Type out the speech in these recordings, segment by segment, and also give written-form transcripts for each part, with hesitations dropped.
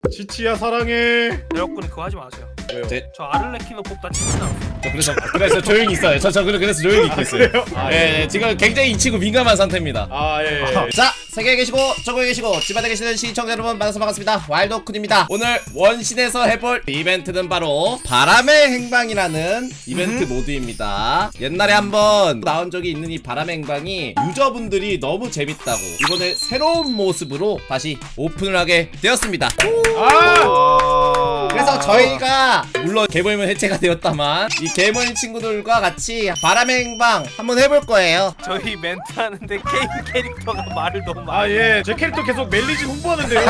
지치야 사랑해. 여러분 그거 하지 마세요. 왜요? 저 아를레키노 뽑다 진짜 그래서 조용히 있어요. 그래서 조용히 있고 있어요. 그래요? 예, 지금 굉장히 이 친구 민감한 상태입니다. 예. 자, 세계에 계시고 저국에 계시고 집안에 계시는 시청자 여러분 만나서 반갑습니다. 와일드오쿤입니다. 오늘 원신에서 해볼 이벤트는 바로 바람의 행방이라는 이벤트 모드입니다. 옛날에 한번 나온 적이 있는 이 바람의 행방이 유저분들이 너무 재밌다고 이번에 새로운 모습으로 다시 오픈을 하게 되었습니다. 그래서 저희가 물론 개모임은 해체가 되었다만 이 개모임 친구들과 같이 바람의 행방 한번 해볼 거예요. 저희 멘트 하는데 게임 캐릭터가 말을 너무 많이 예. 제 캐릭터 계속 멜리지 홍보하는데요.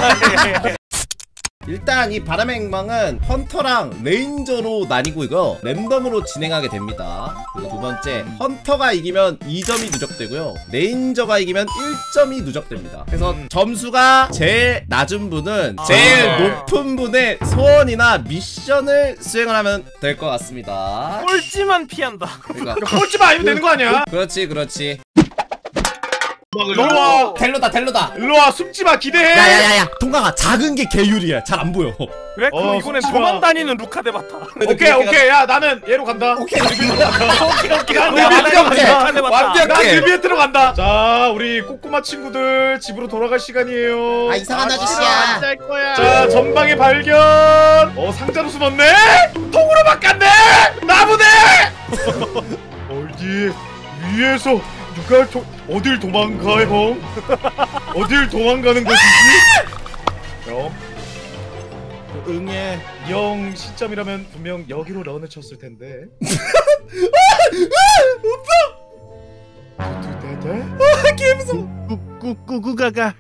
일단 이 바람의 행방은 헌터랑 레인저로 나뉘고 이거 랜덤으로 진행하게 됩니다. 그리고 두 번째, 헌터가 이기면 2점이 누적되고요, 레인저가 이기면 1점이 누적됩니다. 그래서 점수가 제일 낮은 분은 제일 높은 분의 소원이나 미션을 수행을 하면 될 것 같습니다. 꼴찌만 피한다. 그러니까 꼴찌만 아니면 되는 거 아니야? 그렇지. 일로와. 델로다. 일로와. 숨지마. 기대해. 야야야야, 통과가 작은 게 개유리야. 잘 안 보여. 왜? 그럼 이번엔 숨지마. 도망 다니는 루카 데바타. 오케이. 야 나는 얘로 간다. 오케이. 나 르비에트로 간다. 자, 우리 꼬꼬마 친구들 집으로 돌아갈 시간이에요. 아, 이상한 아저씨야. 자, 전방에 발견. 상자로 숨었네. 통으로 바꿨네. 나무네. 어디 위에서 누가 어딜 도망가, 형? 어딜 도망가는 것이지? 형, 응애. 영 시점이라면 분명 여기로 런을 쳤을 텐데. 오빠! 개무서워. 구구가가.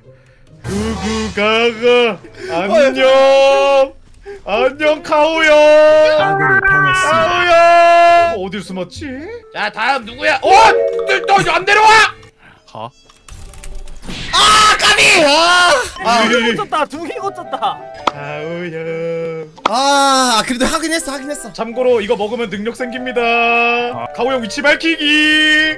안녕. 안녕, 카오형. 아군을 당했습니다. 카오형. 어딜 숨었지? 자, 다음 누구야? 너 안 내려와! 까비! 두 개 고쳤다. 카오형. 그래도 하긴 했어. 참고로 이거 먹으면 능력 생깁니다. 카오형 위치 밝히기.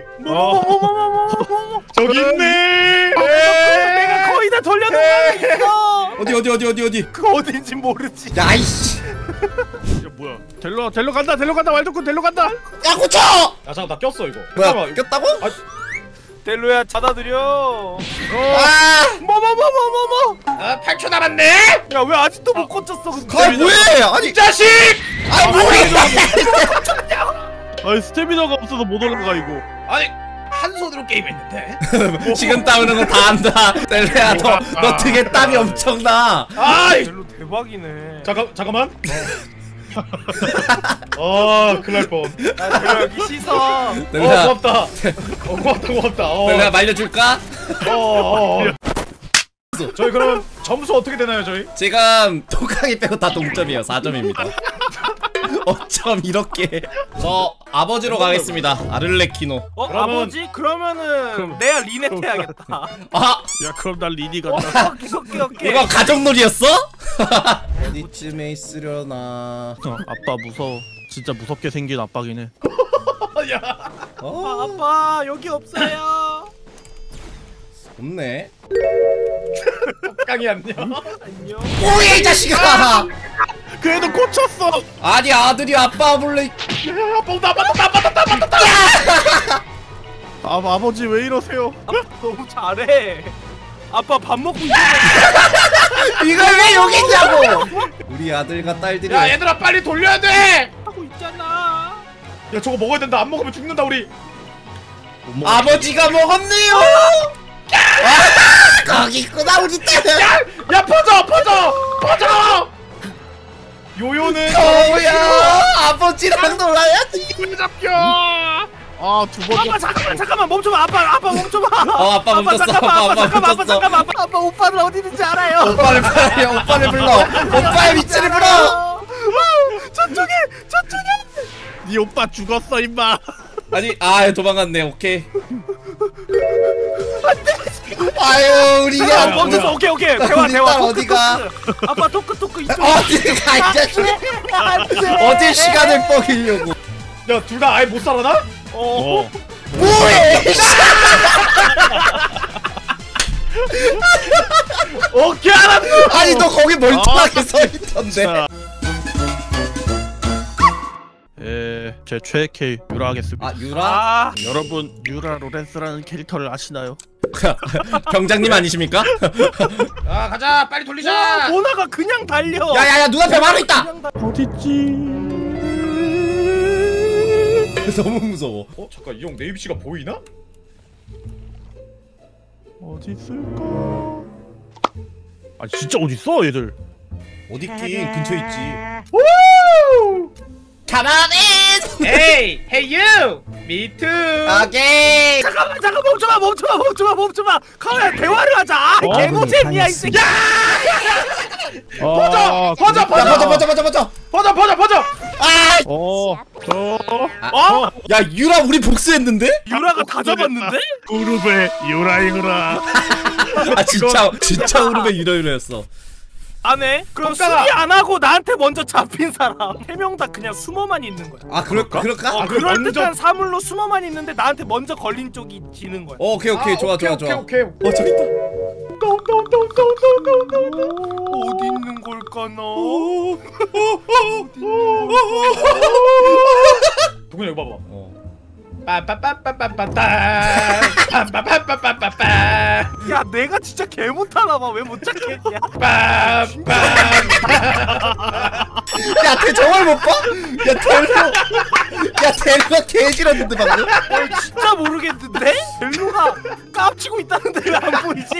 저기 있네. 내가 거의 다 돌려놓았어. 어디? 그거 어딘지 모르지. 야, 이씨. 뭐야? 델로 간다. 왈도쿤 델로 간다. 야, 고쳐! 야, 잠깐, 나 꼈어 이거. 뭐야, 잠깐만. 꼈다고? 델로야 받아들여. 뭐? 8초 남았네. 야 왜 아직도 못 고쳤어? 뭐해? 아니, 이 자식! 뭐해? 아니 스태미나가 없어서 못 올라가 이거. 아니, 한 손으로 게임했는데. 지금 따오는 거 다 안다. 델레야, 너 등에 땀이 엄청나. 델로 대박이네. 잠깐만. 큰일 날 뻔. 델로 여기 씻어. 델레야, 고맙다. 고맙다. 델레야 말려줄까? 저희 그럼 점수 어떻게 되나요, 저희? 지금 토강이 빼고 다 동점이에요. 4점입니다. 어쩜 이렇게. 저 아버지로 가겠습니다. 아를레키노. 아버지? 그러면은 내가 리넷 해야겠다. 야 그럼 난 리니 간다. 오케이. 이거 가족놀이였어? 어디쯤에 있으려나. 아빠 무서워. 진짜 무섭게 생긴 아빠긴 해. 야. 아빠 여기 없어요. 없네. 깡이 안녕. 안녕. 뭐야 이 자식아! 그래도 꽂혔어. 아니 아들이 아빠 몰래. 아버지 왜 이러세요? 너무 잘해. 아빠 밥 먹고 있어. 이걸 왜 여기 있냐고! 우리 아들과 딸들이. 야, 얘들아 빨리 돌려야 돼. 하고 있잖아. 야, 저거 먹어야 된다. 안 먹으면 죽는다 우리. 아버지가 먹었네요. 거기 있구나 우리 딸. 야, 퍼져. 요요는 뭐야? 아버지랑 놀아야지. 왜 잡혀? 두 번. 잠깐만 멈춰봐. 아빠 멈춰봐. 아빠 멈췄어. 아빠 오빠들 어디 있는지 알아요. 오빠를 불러. 오빠의 위치를 불러. 저쪽에. 네 오빠 죽었어 임마. 아니 도망갔네. 오케이. 아유 우리 야 멈췄어. 오케이. 대화. 어디가? 아빠 토크 이쪽. 어디가 이 자식. 어디 시간을 뻐기려고. 야, 둘 다 아예 못 살아나? 뭐해? 오케이, 알았어. 아니 아니 너 거기 멀쩡하게 서있던데. 제 최애 K 유라 하겠습니다. 아 유라? 아 여러분 유라 로렌스라는 캐릭터를 아시나요? 병장님 아니십니까? 아 가자 빨리 야, 돌리자. 모나가 그냥 달려. 야야야 눈앞에 바로 있다. 어딨지? 너무 무서워. 어 잠깐 이 형 내 위치가 보이나? 어디 있을까? 아 진짜 어디 있어 얘들? 어디 있긴 근처에 있지. Come on in. Hey, hey you. Me too. 오케이. 잠깐만 멈춰봐. 카오야 대화를 하자. 아, 개고잼이야 이 새끼. 퍼져. 야 유라 우리 복수했는데? 유라가 다 잡았는데? 우르베 유라이구나. 아 진짜 우르베 유라였어. 안 해? 그럼 깜짝아. 수리 안 하고 나한테 먼저 잡힌 사람 3명 다 그냥 숨어만 있는 거야. 아 그럴까? 아, 그럴 먼저- 듯한 사물로 숨어만 있는데 나한테 먼저 걸린 쪽이 지는 거야. 오케이 좋아. 오케이. 저기 있다. 어디 있는 걸까 나? 동현이 이거 봐봐. 어. 빰빰빰빰빰빰빰빰빰빰빰빰빰 야 내가 진짜 개 못하나 봐. 왜 못 찾겠냐? 빰빰. 야, 쟤 정말 못 봐? 야, 델로가 개 싫었는데 방금? 진짜 모르겠는데? 벨로가 깝치고 있다는데 왜 안 보이지?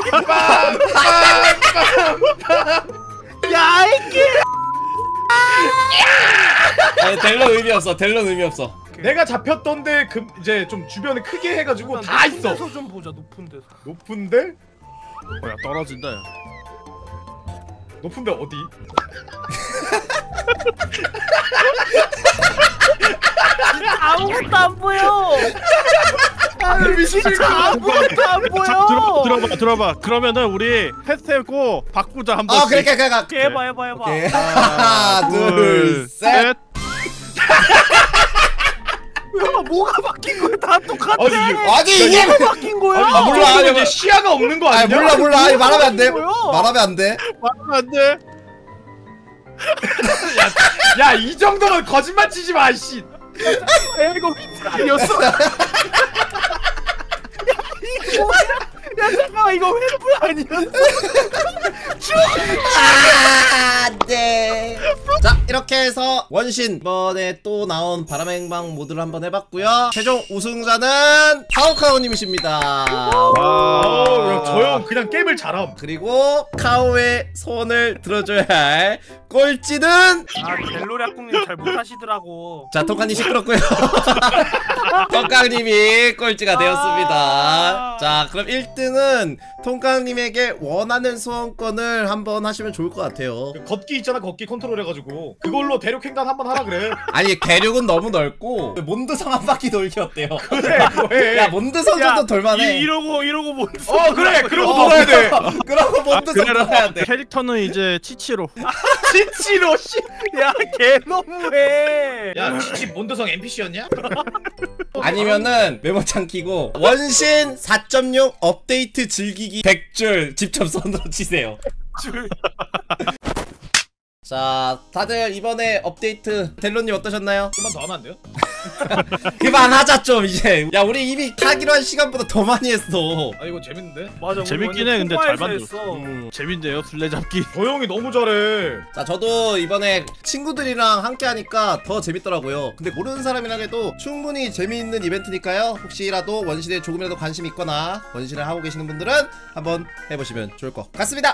야 이게 아니, 델로 의미 없어. 내가 잡혔던데 그 이제 좀 주변에 크게 해가지고 다 있어. 데서 좀 보자. 높은 데서. 높은데? 야 떨어진다. 야. 높은데 어디? 아무것도 안 보여. 아니 진짜 아무것도 안 보여. 들어봐. 그러면은 우리 패스하고 바꾸자 한 번씩. 그래. 해봐. 오케이. 하나, 둘, 셋. 야, 뭐가 바뀐 거야? 다 똑같아. 아니, 이게 뭐가 바뀐 거야? 아, 몰라. 아니 이제 시야가 없는 거 아, 아니야? 몰라. 아니, 말하면 안 돼. 뭐야? 말하면 안 돼. 말하면 안 돼. 야 이 정도면 거짓말 치지 마 씨. 야, 이거 휘플 아니었어? 야 이거 뭐야? 야 잠깐만 이거 휘플 아니었어? 네. 자, 이렇게 해서 원신 이번에 또 나온 바람의 행방 모드를 한번 해봤고요. 최종 우승자는 카오카오님이십니다. 저 형 그냥 게임을 잘함. 그리고 카오의 손을 들어줘야 할 꼴찌는 아 벨로리아꿍님 잘 못하시더라고. 자, 통카님 시끄럽고요. 통깡님이 꼴찌가 되었습니다. 자, 그럼 1등은 통깡님에게 원하는 소원권을 한번 하시면 좋을 것 같아요. 그 걷기 있잖아 걷기 컨트롤 해가지고 그걸로 대륙 횡단 한번 하라 그래. 아니, 대륙은 너무 넓고 몬드성 한 바퀴 돌기 어때요? 그래 그거 해. 야, 몬드성 정도 돌만해. 이러고 뭐? 그래 그러고 돌아야 돼. 그러고 몬드성 돌아야 돼. 캐릭터는 이제 치치로. 치치로 씨. 야개 너무해. 야 치치 몬드성 NPC였냐? 아니면은 메모창 키고 원신 4.6 업데이트 즐기기 100줄 집접선으로 치세요. 자, 다들 이번에 업데이트 델로님 어떠셨나요? 좀만 더 하면 안 돼요? 그만하자 좀 이제. 야, 우리 이미 하기로 한 시간보다 더 많이 했어. 아 이거 재밌는데? 맞아. 재밌긴 해, 근데 잘 만들었어. 했어. 재밌네요 술래잡기. 저 형이 너무 잘해. 자, 저도 이번에 친구들이랑 함께 하니까 더 재밌더라고요. 근데 모르는 사람이랑 해도 충분히 재미있는 이벤트니까요. 혹시라도 원신에 조금이라도 관심 있거나 원신을 하고 계시는 분들은 한번 해보시면 좋을 것 같습니다.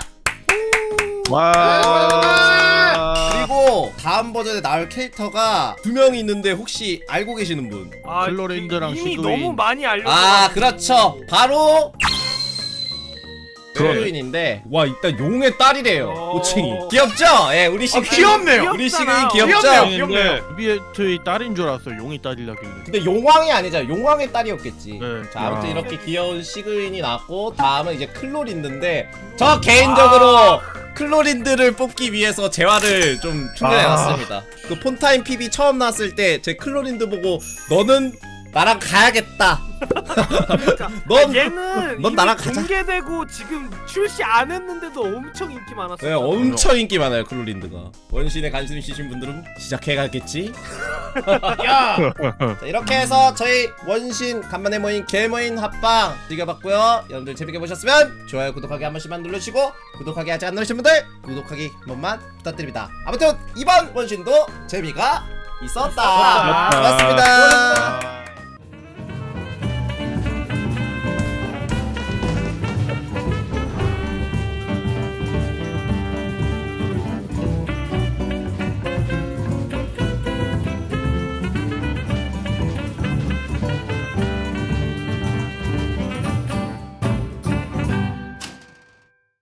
와. 그리고 다음 버전에 나올 캐릭터가 2명이 있는데 혹시 알고 계시는 분? 아, 클로린드랑 이미 시그윈. 너무 많이 알려. 아, 그렇죠. 바로 그러네. 시그윈인데, 와, 일단 용의 딸이래요. 어. 호칭이 귀엽죠? 예, 우리 시그윈 귀엽네요. 우리 시그윈 귀엽잖아. 귀엽죠? 귀엽네요. 근데 루비에트의 딸인 줄 알았어. 용이 딸이라길래. 근데 용왕이 아니잖아. 용왕의 딸이었겠지. 네. 자, 아무튼 아. 이렇게 귀여운 시그윈이 나왔고, 다음은 이제 클로린드인데, 저 개인적으로 클로린드를 뽑기 위해서 재화를 좀 충전해놨습니다. 그 폰타임 PB 처음 나왔을 때 제 클로린드 보고 너는 나랑 가야겠다. 그러니까 넌 얘는 넌 이미 나랑 가자. 공개되고 지금 출시 안 했는데도 엄청 인기 많았어. 네, 엄청 인기 많아요 클로린드가. 원신에 관심 있으신 분들은 시작해가겠지. 야 자, 이렇게 해서 저희 원신 간만에 모인 개모인 합방 즐겨봤고요. 여러분들 재밌게 보셨으면 좋아요 구독하기 한 번씩만 누르시고 구독하기 아직 안 누르신 분들 구독하기 한 번만 부탁드립니다. 아무튼 이번 원신도 재미가 있었다. 고맙습니다.